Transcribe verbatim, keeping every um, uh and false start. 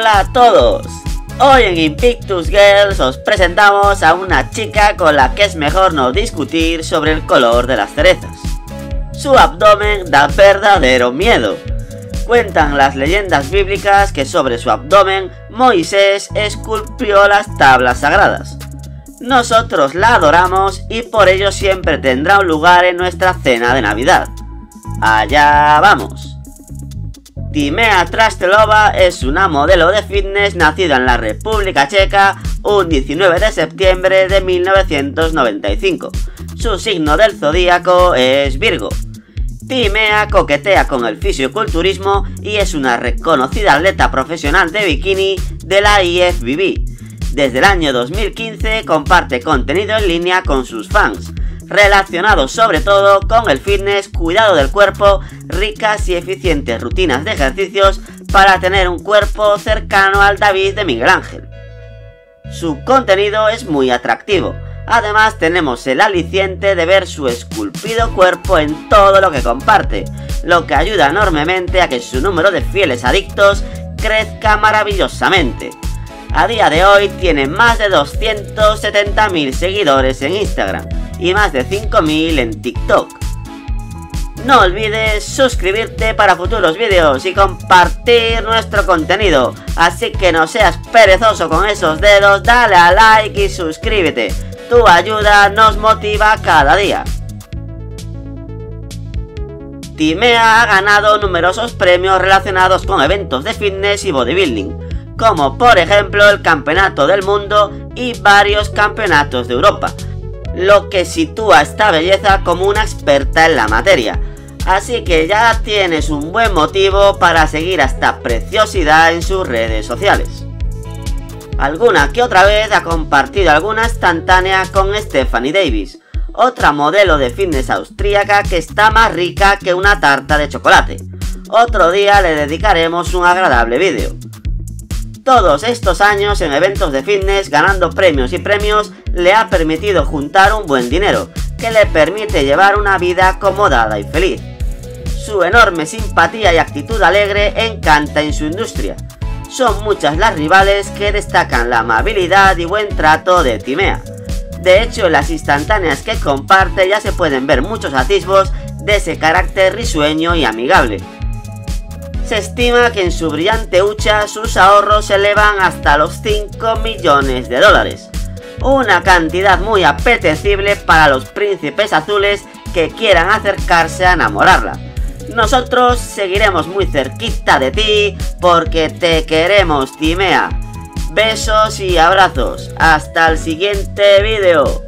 Hola a todos, hoy en Invictus Girls os presentamos a una chica con la que es mejor no discutir sobre el color de las cerezas. Su abdomen da verdadero miedo. Cuentan las leyendas bíblicas que sobre su abdomen Moisés esculpió las tablas sagradas. Nosotros la adoramos y por ello siempre tendrá un lugar en nuestra cena de Navidad. Allá vamos. Timea Trastelova es una modelo de fitness nacida en la República Checa un diecinueve de septiembre de mil novecientos noventa y cinco. Su signo del zodíaco es Virgo. Timea coquetea con el fisioculturismo y es una reconocida atleta profesional de bikini de la I F B B. Desde el año dos mil quince comparte contenido en línea con sus fans, relacionados sobre todo con el fitness, cuidado del cuerpo, ricas y eficientes rutinas de ejercicios para tener un cuerpo cercano al David de Miguel Ángel. Su contenido es muy atractivo. Además tenemos el aliciente de ver su esculpido cuerpo en todo lo que comparte, lo que ayuda enormemente a que su número de fieles adictos crezca maravillosamente. A día de hoy tiene más de doscientos setenta mil seguidores en Instagram y más de cinco mil en TikTok. No olvides suscribirte para futuros vídeos y compartir nuestro contenido, así que no seas perezoso con esos dedos, dale a like y suscríbete. Tu ayuda nos motiva cada día. Timea ha ganado numerosos premios relacionados con eventos de fitness y bodybuilding, como por ejemplo el Campeonato del Mundo y varios campeonatos de Europa, lo que sitúa esta belleza como una experta en la materia. Así que ya tienes un buen motivo para seguir a esta preciosidad en sus redes sociales. Alguna que otra vez ha compartido alguna instantánea con Stephanie Davis, otra modelo de fitness austríaca que está más rica que una tarta de chocolate. Otro día le dedicaremos un agradable vídeo. Todos estos años en eventos de fitness ganando premios y premios le ha permitido juntar un buen dinero, que le permite llevar una vida acomodada y feliz. Su enorme simpatía y actitud alegre encanta en su industria. Son muchas las rivales que destacan la amabilidad y buen trato de Timea. De hecho, en las instantáneas que comparte ya se pueden ver muchos atisbos de ese carácter risueño y amigable. Se estima que en su brillante hucha sus ahorros se elevan hasta los cinco millones de dólares. Una cantidad muy apetecible para los príncipes azules que quieran acercarse a enamorarla. Nosotros seguiremos muy cerquita de ti porque te queremos, Timea. Besos y abrazos. Hasta el siguiente vídeo.